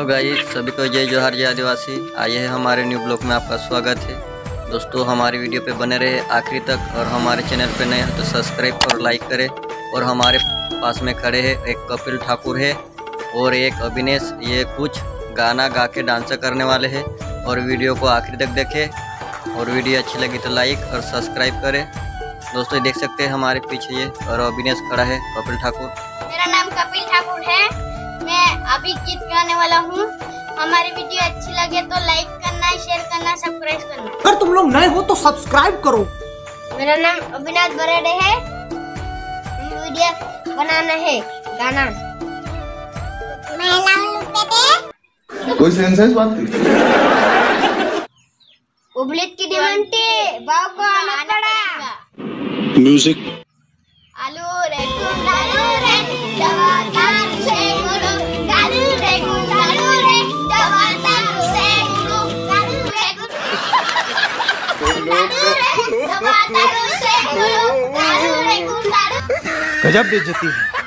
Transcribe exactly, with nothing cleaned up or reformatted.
Guys, सभी को जय जोहार, जय आदिवासी। आइए है हमारे न्यू ब्लॉग में आपका स्वागत है। दोस्तों, हमारी वीडियो पे बने रहे आखिरी तक और हमारे चैनल पे नए हैं तो सब्सक्राइब और लाइक करें। और हमारे पास में खड़े हैं एक कपिल ठाकुर है और एक अविनेश। ये कुछ गाना गा के डांस करने वाले हैं और वीडियो को आखिरी तक देखें और वीडियो अच्छी लगी तो लाइक और सब्सक्राइब करें। दोस्तों, देख सकते हैं हमारे पीछे ये और अविनेश खड़ा है, कपिल ठाकुर। मेरा नाम कपिल ठाकुर है। मैं अभी गीत गाने वाला हूँ। हमारी वीडियो अच्छी लगे तो लाइक करना, शेयर करना, सब्सक्राइब करना। अगर तुम लोग नए हो तो सब्सक्राइब करो। मेरा नाम अविनाश बराडे है। वीडियो बनाना है, गाना। मेरा नाम लुपेटे। कोई सेंस है इस बात की? उबलित की डिमांडी बाव को आना पड़ा। म्यूजिक। आलू रे कुंडालू रे जवादार से गुरु गालू रे कुंडालू रे जवादार से गुरु गालू रे कुंडालू रे जवादार से गुरु गालू रे कुंडालू। गजब बेइज्जती है।